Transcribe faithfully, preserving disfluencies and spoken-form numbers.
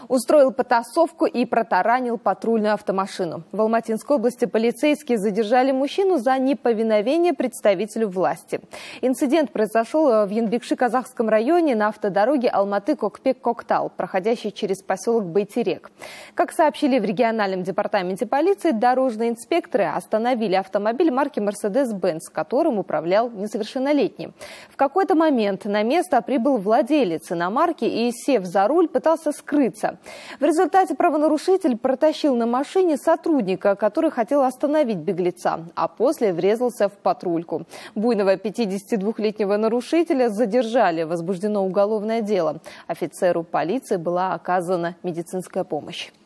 Устроил потасовку и протаранил патрульную автомашину. В Алматинской области полицейские задержали мужчину за неповиновение представителю власти. Инцидент произошел в Янбекши-Казахском районе на автодороге Алматы-Кокпек-Коктал, проходящей через поселок Байтерек. Как сообщили в региональном департаменте полиции, дорожные инспекторы остановили автомобиль марки Мерседес-Бенц, которым управлял несовершеннолетний. В какой-то момент на место прибыл владелец иномарки и, сев за руль, пытался скрыться. В результате правонарушитель протащил на машине сотрудника, который хотел остановить беглеца, а после врезался в патрульку. Буйного пятидесятидвухлетнего нарушителя задержали, возбуждено уголовное дело. Офицеру полиции была оказана медицинская помощь.